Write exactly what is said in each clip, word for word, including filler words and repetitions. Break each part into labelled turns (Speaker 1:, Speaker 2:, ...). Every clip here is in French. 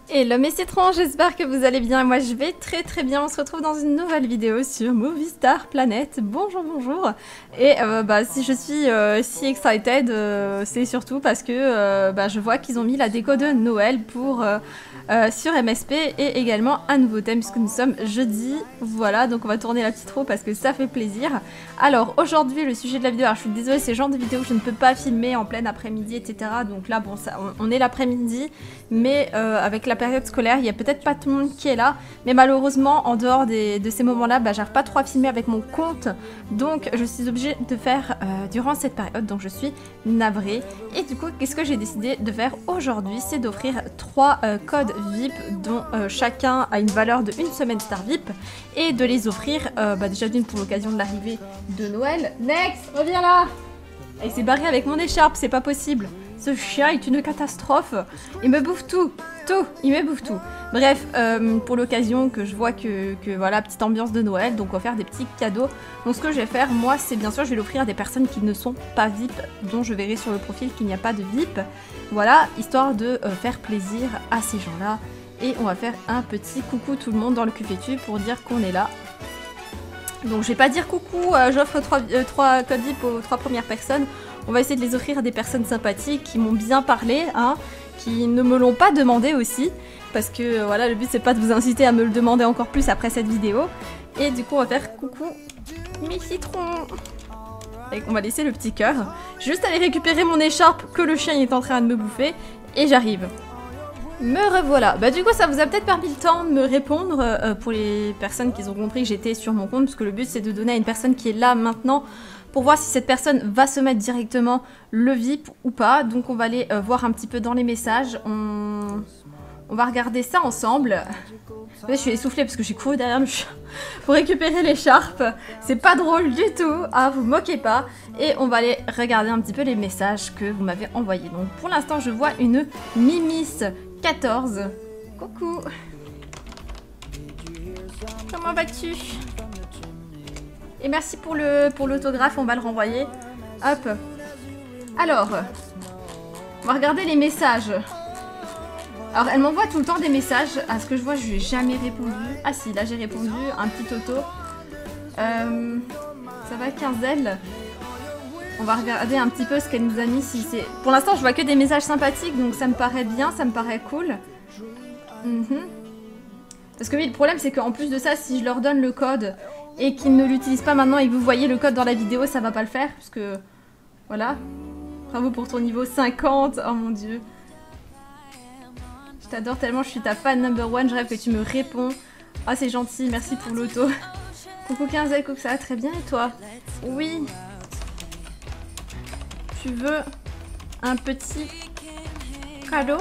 Speaker 1: Hello mes citrons, j'espère que vous allez bien, moi je vais très très bien, on se retrouve dans une nouvelle vidéo sur Movistar Planet, bonjour bonjour. Et euh, bah, si je suis euh, si excited, euh, c'est surtout parce que euh, bah, je vois qu'ils ont mis la déco de Noël pour euh, euh, sur M S P et également un nouveau thème puisque nous sommes jeudi, voilà, donc on va tourner la petite roue parce que ça fait plaisir. Alors aujourd'hui le sujet de la vidéo, alors je suis désolée, c'est le genre de vidéo que je ne peux pas filmer en plein après-midi et cetera. Donc là bon, ça, on, on est l'après-midi, mais euh, avec la période scolaire, il n'y a peut-être pas tout le monde qui est là, mais malheureusement en dehors des, de ces moments-là, bah, j'arrive pas trop à filmer avec mon compte, donc je suis obligée de faire euh, durant cette période, donc je suis navrée. Et du coup, qu'est-ce que j'ai décidé de faire aujourd'hui, c'est d'offrir trois euh, codes V I P dont euh, chacun a une valeur de une semaine Star V I P et de les offrir euh, bah, déjà d'une pour l'occasion de l'arrivée de Noël. Next, reviens là. Il s'est barré avec mon écharpe, c'est pas possible. Ce chien est une catastrophe. Il me bouffe tout. Tout. Il me bouffe tout. Bref, euh, pour l'occasion que je vois que, que voilà, petite ambiance de Noël, donc on va faire des petits cadeaux. Donc ce que je vais faire, moi, c'est bien sûr, je vais l'offrir à des personnes qui ne sont pas V I P, dont je verrai sur le profil qu'il n'y a pas de V I P. Voilà, histoire de euh, faire plaisir à ces gens-là. Et on va faire un petit coucou tout le monde dans le Q F T pour dire qu'on est là. Donc je vais pas dire coucou, euh, j'offre trois, euh, trois codes V I P aux trois premières personnes. On va essayer de les offrir à des personnes sympathiques qui m'ont bien parlé, hein, qui ne me l'ont pas demandé aussi. Parce que euh, voilà, le but c'est pas de vous inciter à me le demander encore plus après cette vidéo. Et du coup on va faire coucou mes citrons. Et on va laisser le petit cœur. Juste aller récupérer mon écharpe que le chien est en train de me bouffer. Et j'arrive. Me revoilà. Bah du coup ça vous a peut-être permis le temps de me répondre euh, pour les personnes qui ont compris que j'étais sur mon compte, parce que le but c'est de donner à une personne qui est là maintenant pour voir si cette personne va se mettre directement le V I P ou pas. Donc on va aller euh, voir un petit peu dans les messages, on... on va regarder ça ensemble. Je suis essoufflée parce que j'ai couru derrière le chien pour récupérer l'écharpe. C'est pas drôle du tout, ah vous moquez pas. Et on va aller regarder un petit peu les messages que vous m'avez envoyés. Donc pour l'instant je vois une Mimis quatorze. Coucou. Comment vas-tu? Et merci pour le pour l'autographe, on va le renvoyer. Hop. Alors, on va regarder les messages. Alors, elle m'envoie tout le temps des messages. À ce que je vois, je lui ai jamais répondu. Ah si, là j'ai répondu. Un petit auto. Euh, ça va, Quinzel. On va regarder un petit peu ce qu'elle nous a mis. Si c'est... Pour l'instant, je vois que des messages sympathiques, donc ça me paraît bien, ça me paraît cool. Mm-hmm. Parce que oui, le problème, c'est qu'en plus de ça, si je leur donne le code et qu'ils ne l'utilisent pas maintenant et que vous voyez le code dans la vidéo, ça va pas le faire. Parce que, voilà. Bravo pour ton niveau cinquante. Oh mon dieu. Je t'adore tellement, je suis ta fan number one. Je rêve que tu me réponds. Ah, c'est gentil, merci pour l'auto. Coucou quinze, coucou, ça va très bien et toi? Oui. Tu veux un petit cadeau?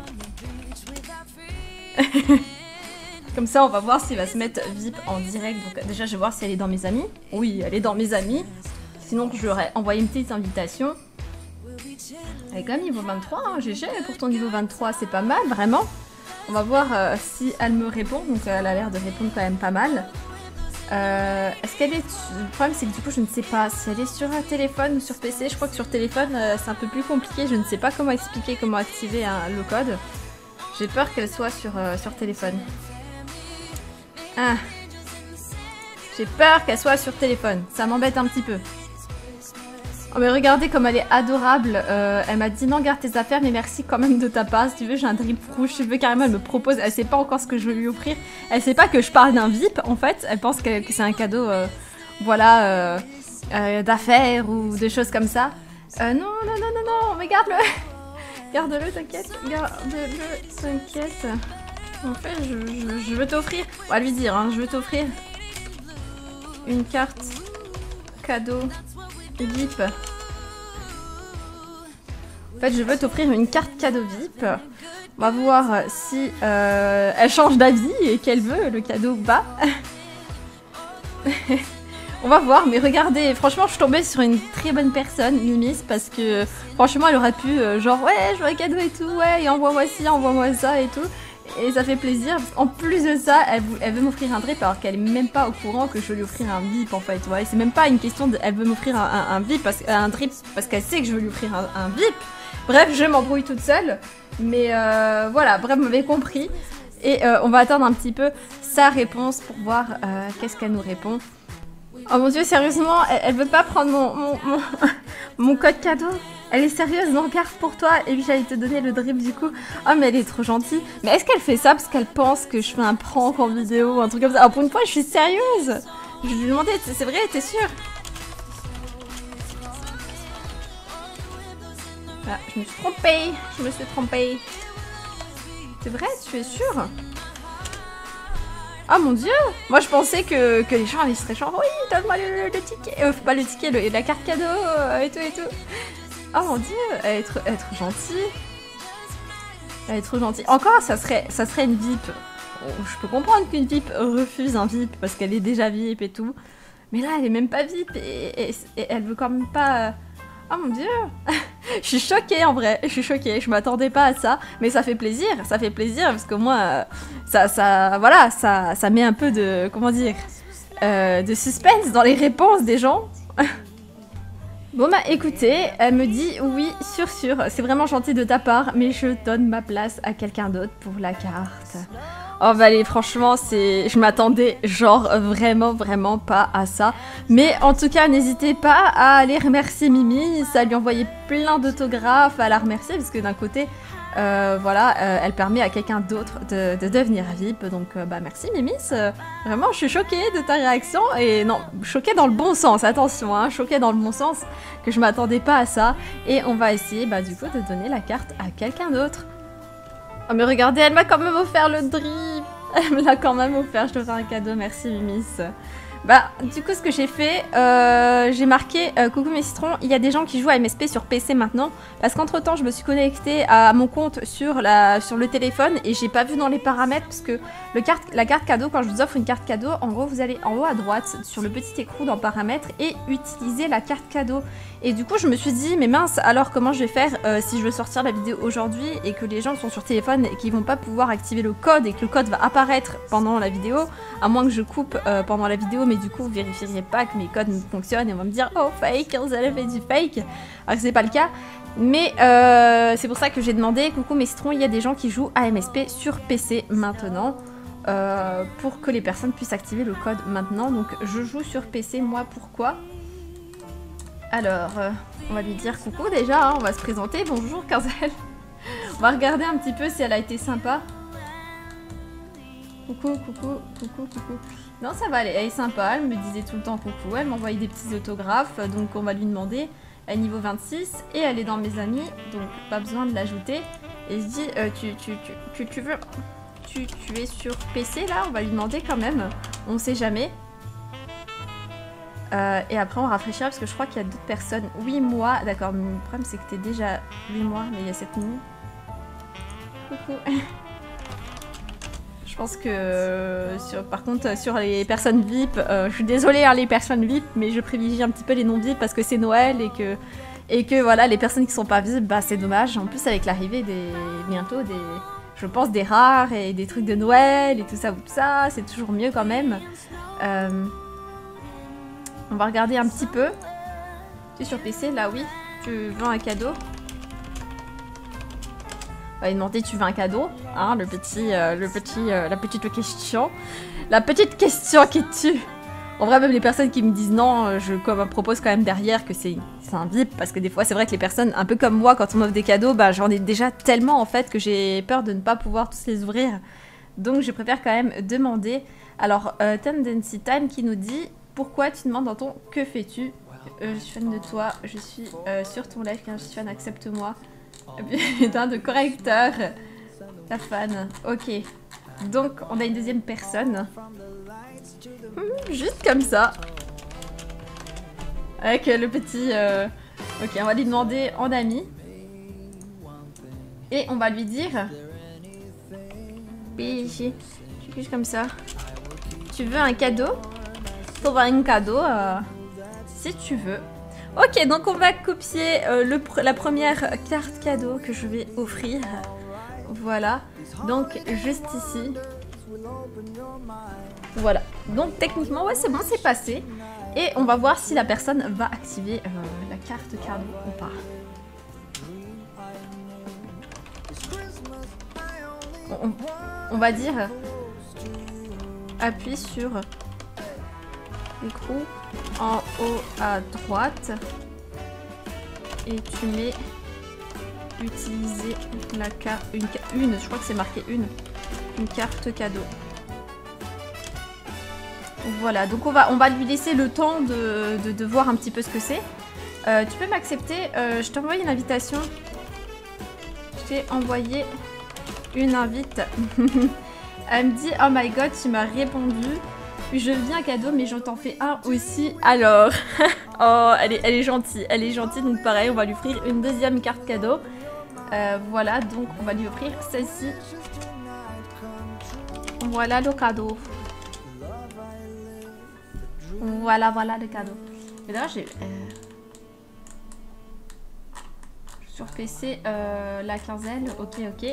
Speaker 1: Comme ça, on va voir s'il va se mettre V I P en direct. Donc déjà, je vais voir si elle est dans mes amis. Oui, elle est dans mes amis. Sinon, je lui aurais envoyé une petite invitation. Elle est quand même niveau vingt-trois, hein. G G pour ton niveau vingt-trois, c'est pas mal, vraiment. On va voir euh, si elle me répond. Donc elle a l'air de répondre quand même pas mal. Euh, Est-ce qu'elle est... Le problème c'est que du coup je ne sais pas si elle est sur un téléphone ou sur P C. Je crois que sur téléphone euh, c'est un peu plus compliqué. Je ne sais pas comment expliquer, comment activer hein, le code. J'ai peur qu'elle soit sur, euh, sur téléphone. Ah. J'ai peur qu'elle soit sur téléphone. Ça m'embête un petit peu. Oh mais regardez comme elle est adorable. Euh, elle m'a dit non, garde tes affaires mais merci quand même de ta part. Si tu veux j'ai un drip rouge, si tu veux carrément elle me propose. Elle sait pas encore ce que je veux lui offrir. Elle sait pas que je parle d'un V I P en fait. Elle pense que, que c'est un cadeau euh, voilà euh, euh, d'affaires ou des choses comme ça. Euh, non non non non non mais garde-le. Garde-le t'inquiète. Garde-le t'inquiète. En fait je, je, je veux t'offrir. On va lui dire hein, je veux t'offrir une carte cadeau V I P. En fait, je veux t'offrir une carte cadeau V I P. On va voir si euh, elle change d'avis et qu'elle veut le cadeau ou pas. On va voir, mais regardez, franchement, je suis tombée sur une très bonne personne, Mimis, parce que franchement, elle aurait pu, euh, genre, ouais, je veux un cadeau et tout, ouais, et envoie-moi ci, envoie-moi ça et tout. Et ça fait plaisir. En plus de ça, elle, elle veut m'offrir un drip alors qu'elle est même pas au courant que je veux lui offrir un V I P en fait. Ouais, c'est même pas une question de. Elle veut m'offrir un, un, un V I P parce un drip parce qu'elle sait que je veux lui offrir un, un V I P. Bref, je m'embrouille toute seule. Mais euh, voilà, bref, vous m'avez compris. Et euh, on va attendre un petit peu sa réponse pour voir euh, qu'est-ce qu'elle nous répond. Oh mon dieu, sérieusement, elle, elle veut pas prendre mon, mon, mon, mon code cadeau. Elle est sérieuse, non, regarde pour toi. Et puis j'allais te donner le drip du coup. Oh mais elle est trop gentille. Mais est-ce qu'elle fait ça parce qu'elle pense que je fais un prank en vidéo ou un truc comme ça? Alors pour une fois, je suis sérieuse. Je lui ai demandé, c'est vrai, t'es sûre? Ah, je me suis trompée. Je me suis trompée. C'est vrai, tu es sûre? Oh mon dieu! Moi je pensais que, que les gens ils seraient genre oui, donne-moi le, le, le ticket. Euh, pas le ticket, le, la carte cadeau euh, et tout et tout. Oh mon dieu, elle est trop, elle est trop gentille. Elle est trop gentille. Encore, ça serait, ça serait une V I P. Je peux comprendre qu'une V I P refuse un V I P parce qu'elle est déjà V I P et tout. Mais là, elle est même pas V I P et, et, et elle veut quand même pas... Oh mon dieu. Je suis choquée en vrai, je suis choquée, je m'attendais pas à ça, mais ça fait plaisir, ça fait plaisir parce que moi, euh, ça, ça, voilà, ça, ça met un peu de, comment dire, euh, de suspense dans les réponses des gens. Bon bah écoutez, elle me dit oui, sûr sûr, c'est vraiment gentil de ta part, mais je donne ma place à quelqu'un d'autre pour la carte. Oh bah allez, franchement, c'est, je m'attendais genre vraiment vraiment pas à ça. Mais en tout cas, n'hésitez pas à aller remercier Mimi, à lui envoyer plein d'autographes, à la remercier, parce que d'un côté, euh, voilà, euh, elle permet à quelqu'un d'autre de, de devenir V I P. Donc euh, bah merci Mimi, vraiment je suis choquée de ta réaction, et non, choquée dans le bon sens, attention, hein, choquée dans le bon sens, que je m'attendais pas à ça. Et on va essayer bah du coup de donner la carte à quelqu'un d'autre. Oh mais regardez, elle m'a quand même offert le drip. Elle me l'a quand même offert, je te fais un cadeau, merci Mimis. Bah, du coup, ce que j'ai fait, euh, j'ai marqué euh, coucou mes citrons, il y a des gens qui jouent à M S P sur P C maintenant. Parce qu'entre temps, je me suis connectée à mon compte sur, la, sur le téléphone et j'ai pas vu dans les paramètres. Parce que le carte, la carte cadeau, quand je vous offre une carte cadeau, en gros, vous allez en haut à droite sur le petit écrou dans paramètres et utiliser la carte cadeau. Et du coup, je me suis dit, mais mince, alors comment je vais faire euh, si je veux sortir la vidéo aujourd'hui et que les gens sont sur téléphone et qu'ils vont pas pouvoir activer le code et que le code va apparaître pendant la vidéo, à moins que je coupe euh, pendant la vidéo, mais du coup, vous vérifierez pas que mes codes fonctionnent et on va me dire, oh, fake, vous avez fait du fake. Alors que c'est pas le cas. Mais euh, c'est pour ça que j'ai demandé, coucou mes citrons, il y a des gens qui jouent à M S P sur P C maintenant. Euh, pour que les personnes puissent activer le code maintenant. Donc je joue sur P C, moi pourquoi? Alors, euh, on va lui dire coucou déjà, hein, on va se présenter. Bonjour Kenzel. On va regarder un petit peu si elle a été sympa. Coucou, coucou, coucou, coucou. Non, ça va, elle, elle est sympa, elle me disait tout le temps coucou, elle m'envoyait des petits autographes, donc on va lui demander. Elle est niveau vingt-six et elle est dans mes amis, donc pas besoin de l'ajouter. Et je dis, euh, tu, tu, tu, tu, tu veux... Tu, tu es sur P C là, on va lui demander quand même, on sait jamais. Euh, et après on rafraîchira parce que je crois qu'il y a d'autres personnes. huit mois, d'accord, mais le problème c'est que t'es déjà huit mois, mais il y a sept nuits. Coucou. Je pense que, sur, par contre, sur les personnes V I P, euh, je suis désolée hein, les personnes V I P, mais je privilégie un petit peu les non V I P parce que c'est Noël et que, et que voilà, les personnes qui sont pas V I P, bah c'est dommage. En plus avec l'arrivée des, bientôt des... Je pense des rares et des trucs de Noël et tout ça, tout ça, c'est toujours mieux quand même. Euh, on va regarder un petit peu. Tu es sur P C, là oui. Tu veux un cadeau? On va lui demander tu veux un cadeau, hein, le petit, euh, le petit, euh, la petite question. La petite question qui tue. En vrai, même les personnes qui me disent non, je comme, propose quand même derrière que c'est un V I P, parce que des fois, c'est vrai que les personnes, un peu comme moi, quand on m'offre des cadeaux, bah, j'en ai déjà tellement, en fait, que j'ai peur de ne pas pouvoir tous les ouvrir. Donc, je préfère quand même demander. Alors, euh, Tendency Time qui nous dit, pourquoi tu demandes dans ton « que fais-tu euh, je suis fan de toi, je suis euh, sur ton live, car je suis fan, accepte-moi. » Putain de correcteur. Ta fan. Ok. Donc, on a une deuxième personne. Mmh, juste comme ça. Avec euh, le petit... Euh... Ok, on va lui demander en ami. Et on va lui dire... P juste comme ça. Tu veux un cadeau? Pour avoir un cadeau, euh, si tu veux. Ok, donc on va copier euh, le, la première carte cadeau que je vais offrir. Voilà. Donc, juste ici. Voilà. Donc, techniquement, ouais, c'est bon, c'est passé. Et on va voir si la personne va activer euh, la carte cadeau ou pas. on, on va dire, appuie sur l'écrou en haut à droite et tu mets utiliser la carte, une, une, je crois que c'est marqué une, une carte cadeau. Voilà, donc on va, on va lui laisser le temps de, de, de voir un petit peu ce que c'est. Euh, tu peux m'accepter, euh, je t'ai envoyé une invitation. Je t'ai envoyé une invite. Elle me dit, oh my god, tu m'as répondu. Je veux un cadeau, mais je t'en fais un aussi. Alors, oh, elle est, elle est gentille, elle est gentille, donc pareil, on va lui offrir une deuxième carte cadeau. Euh, voilà, donc on va lui offrir celle-ci. Voilà le cadeau. Voilà, voilà le cadeau. Mais d'ailleurs, j'ai... Euh... Sur P C, euh, la quinzaine, ok, ok.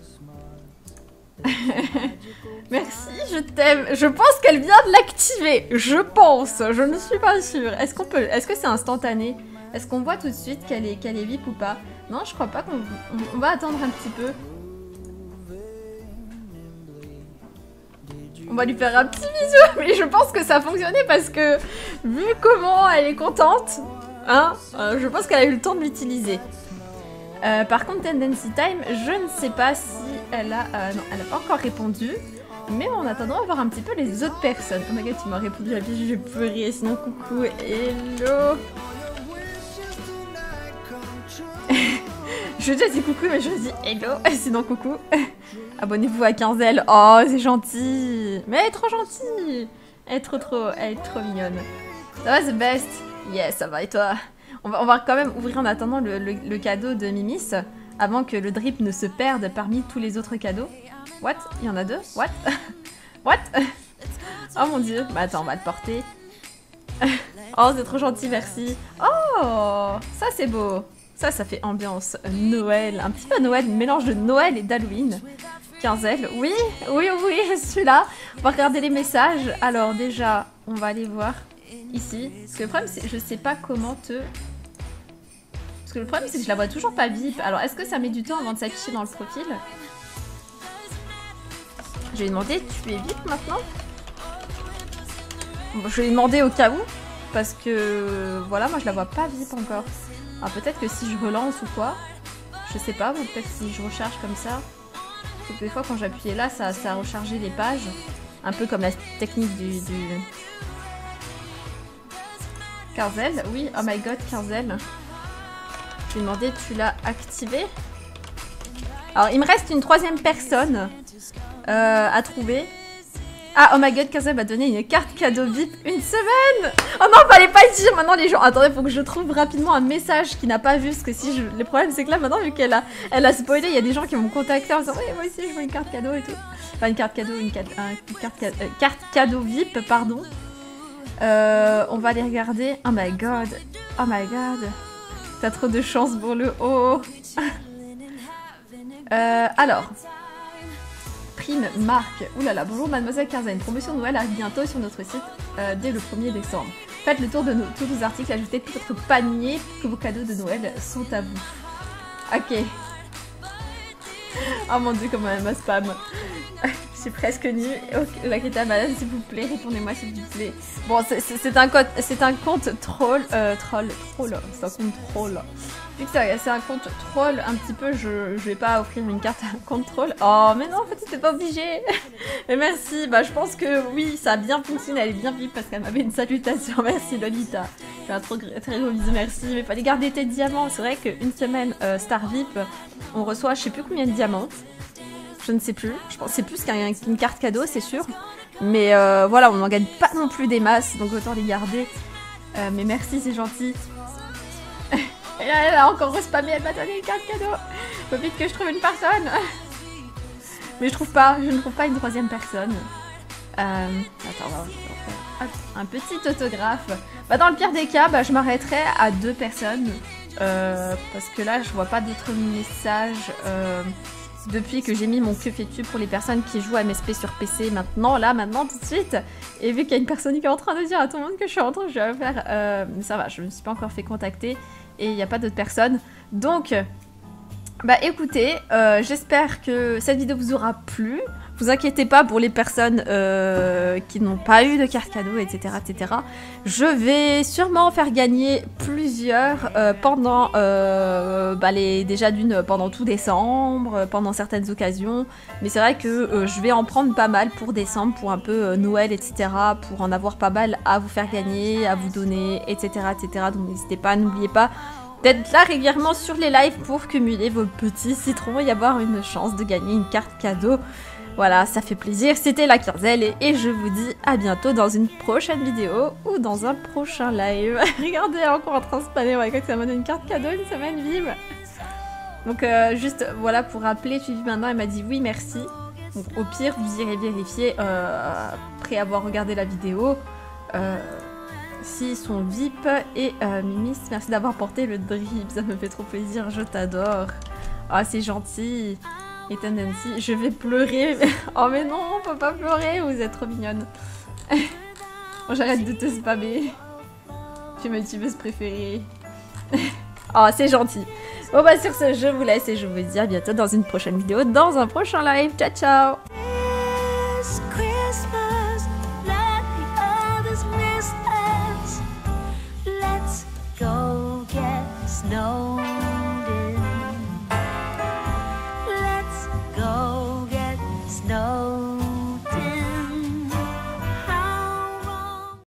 Speaker 1: Merci, je t'aime. Je pense qu'elle vient de l'activer. Je pense, je ne suis pas sûre. Est-ce qu'on peut... Est-ce que c'est instantané? Est-ce qu'on voit tout de suite qu'elle est, qu'elle est V I P ou pas? Non, je crois pas qu'on... On, on va attendre un petit peu. On va lui faire un petit bisou, mais je pense que ça a fonctionné parce que, vu comment elle est contente, hein, euh, je pense qu'elle a eu le temps de l'utiliser. Euh, par contre, Tendency Time, je ne sais pas si elle a... Euh, non, elle n'a pas encore répondu, mais en attendant, on va voir un petit peu les autres personnes. Oh my god, tu m'as répondu, la biche, je vais pleurer, sinon coucou, hello. Je dis coucou, mais je dis hello, sinon coucou. Abonnez-vous à Quinzel. Oh, c'est gentil. Mais elle est trop gentille. Elle est trop trop, elle est trop mignonne. Ça va, the best? Yes, ça va, et toi? on va, on va quand même ouvrir en attendant le, le, le cadeau de Mimis, avant que le drip ne se perde parmi tous les autres cadeaux. What? Il y en a deux? What? What? Oh mon dieu. Bah attends, on va le porter. Oh, c'est trop gentil, merci. Oh, ça c'est beau. Ça, ça fait ambiance Noël. Un petit peu Noël, un mélange de Noël et d'Halloween. Quinzel. Oui, oui, oui, je suis là. On va regarder les messages. Alors déjà, on va aller voir ici. Parce que le problème, c'est que je sais pas comment te... Parce que le problème, c'est que je la vois toujours pas V I P. Alors, est-ce que ça met du temps avant de s'afficher dans le profil? Je vais demander, tu es V I P maintenant? Bon, je vais demander au cas où. Parce que, voilà, moi, je la vois pas V I P encore. Alors peut-être que si je relance ou quoi, je sais pas, ou peut-être si je recharge comme ça. Parce que des fois quand j'appuyais là, ça, ça a rechargé les pages. Un peu comme la technique du... du... Quinzel, oui, oh my god, Quinzel. Je lui ai demandé, tu l'as activé? Alors il me reste une troisième personne euh, à trouver. Ah, oh my god, Quinzel m'a donné une carte cadeau V I P une semaine. Oh non, fallait pas le dire maintenant les gens. Attendez, faut que je trouve rapidement un message qu'il n'a pas vu. Parce que si je... Le problème, c'est que là, maintenant, vu qu'elle a... Elle a spoilé, il y a des gens qui vont me contacter en disant oui, moi aussi, je veux une carte cadeau et tout. Enfin, une carte cadeau, une, ca... une carte, ca... euh, carte cadeau V I P, pardon. Euh, on va aller regarder. Oh my god. Oh my god. T'as trop de chance pour le haut. euh, alors... Prime marque. Oulala, bonjour mademoiselle Quinzel, une promotion de Noël arrive bientôt sur notre site euh, dès le premier décembre. Faites le tour de nos, tous nos articles, ajoutez tout votre panier pour que vos cadeaux de Noël sont à vous. Ok. Oh mon dieu, comment elle m'a spam. Je suis presque nue. Okay, la quête à madame, s'il vous plaît, répondez-moi s'il vous plaît. Bon, c'est un, un compte troll. Euh, troll. Troll. C'est un compte troll. Vu que c'est un compte troll, un petit peu, je, je vais pas offrir une carte à un compte troll. Oh, mais non, en fait, c'était pas obligé. Mais merci. Bah, je pense que oui, ça a bien fonctionné. Elle est bien vive parce qu'elle m'avait une salutation. Merci, Lolita. J'ai un trop, très gros bisou, merci. Mais fallait garder tes diamants. C'est vrai qu'une semaine euh, Star V I P, on reçoit je sais plus combien de diamants. Je ne sais plus. Je pense que c'est plus qu'une carte cadeau, c'est sûr. Mais euh, voilà, on n'en gagne pas non plus des masses. Donc autant les garder. Euh, mais merci, c'est gentil. Et là, elle a encore respammé, elle m'a donné une carte cadeau. Faut vite que je trouve une personne. Mais je trouve pas, je ne trouve pas une troisième personne. Euh, attends, on va faire un petit autographe. Bah, dans le pire des cas, bah, je m'arrêterai à deux personnes. Euh, parce que là, je vois pas d'autres messages euh, depuis que j'ai mis mon que fais-tu pour les personnes qui jouent à M S P sur P C maintenant, là, maintenant, tout de suite. Et vu qu'il y a une personne qui est en train de dire à tout le monde que je suis en train, je vais faire... Euh, ça va, je me suis pas encore fait contacter. Et il n'y a pas d'autres personnes. Donc, Bah écoutez, euh, j'espère que cette vidéo vous aura plu. Vous inquiétez pas pour les personnes euh, qui n'ont pas eu de carte cadeau, et cetera, et cetera. Je vais sûrement faire gagner plusieurs euh, pendant, euh, bah les, déjà d'une pendant tout décembre, pendant certaines occasions. Mais c'est vrai que euh, je vais en prendre pas mal pour décembre, pour un peu euh, Noël, et cetera. Pour en avoir pas mal à vous faire gagner, à vous donner, et cetera, et cetera. Donc n'hésitez pas, n'oubliez pas d'être là régulièrement sur les lives pour cumuler vos petits citrons et avoir une chance de gagner une carte cadeau. Voilà, ça fait plaisir, c'était la Quinzelle et, et je vous dis à bientôt dans une prochaine vidéo ou dans un prochain live. Regardez, encore en train de spanner, ouais, quand ça m'a donné une carte cadeau, une semaine vive. Donc euh, juste, voilà, pour rappeler, Fifi maintenant, elle m'a dit oui, merci. Donc au pire, vous irez vérifier euh, après avoir regardé la vidéo. Euh, S'ils sont V I P et euh, Mimis, merci d'avoir porté le drip, ça me fait trop plaisir, je t'adore. Ah, c'est gentil. Et Tendency, je vais pleurer. Oh mais non, on peut pas pleurer, vous êtes trop mignonne. Bon, j'arrête de te spammer. Tu es ma youtubeuse préférée. Oh, c'est gentil. Bon bah sur ce, je vous laisse et je vous dis à bientôt dans une prochaine vidéo, dans un prochain live. Ciao ciao.